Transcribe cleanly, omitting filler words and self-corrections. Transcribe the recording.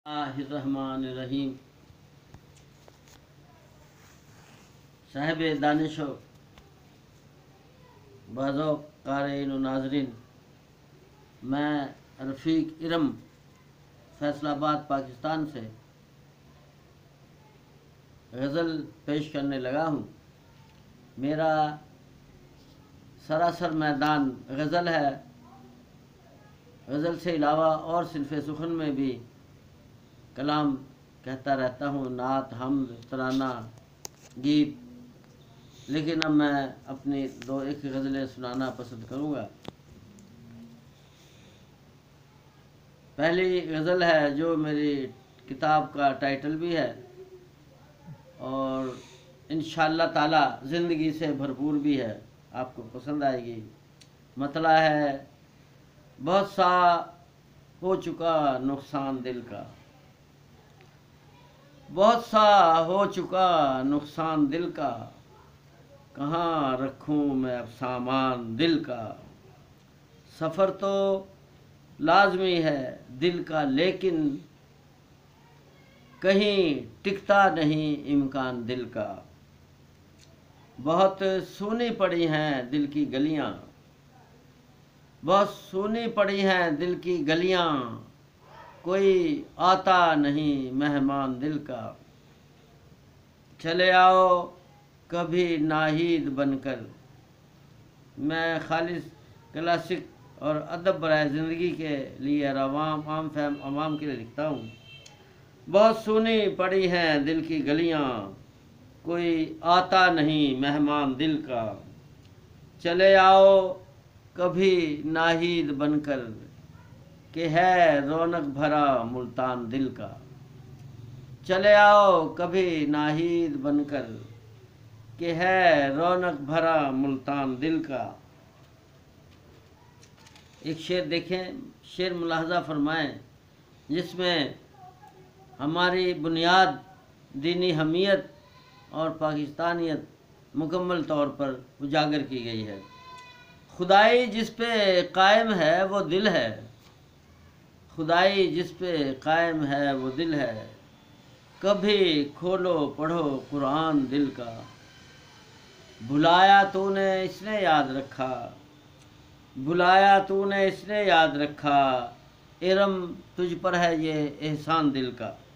बिस्मिल्लाहिर्रहमानिर्रहीम। साहिब दानिशो बाज़ो क़ारीन व नाज़रीन, मैं रफ़ीक इरम फैसलाबाद पाकिस्तान से गज़ल पेश करने लगा हूँ। मेरा सरासर मैदान गज़ल है। गज़ल से अलावा और सिल्फ़े सुखन में भी कलाम कहता रहता हूँ, नात, हम्द, तराना, गीत। लेकिन अब मैं अपनी दो एक गज़लें सुनाना पसंद करूँगा। पहली गज़ल है जो मेरी किताब का टाइटल भी है और इंशाअल्लाह ताला ज़िंदगी से भरपूर भी है, आपको पसंद आएगी। मतला है, बहुत सा हो चुका नुकसान दिल का, बहुत सा हो चुका नुकसान दिल का, कहाँ रखूँ मैं अब सामान दिल का। सफ़र तो लाज़मी है दिल का, लेकिन कहीं टिकता नहीं इम्कान दिल का। बहुत सूनी पड़ी हैं दिल की गलियाँ, बहुत सूनी पड़ी हैं दिल की गलियाँ, कोई आता नहीं मेहमान दिल का। चले आओ कभी नाहीद बनकर, मैं खालिस क्लासिक और अदब बराए ज़िंदगी के लिए और आवाम के लिए लिखता हूँ। बहुत सूनी पड़ी हैं दिल की गलियाँ, कोई आता नहीं मेहमान दिल का। चले आओ कभी नाहीद बनकर, कि है रौनक भरा मुल्तान दिल का। चले आओ कभी नाहीद बनकर, कि है रौनक भरा मुल्तान दिल का। एक शेर देखें, शेर मुलाहजा फरमाएं, जिसमें हमारी बुनियाद दीनी हमीयत और पाकिस्तानियत मुकम्मल तौर पर उजागर की गई है। खुदाई जिस पे कायम है वो दिल है, खुदाई जिस पे कायम है वो दिल है, कभी खोलो पढ़ो कुरान दिल का। भुलाया तूने इसने याद रखा, भुलाया तूने इसने याद रखा, इरम तुझ पर है ये एहसान दिल का।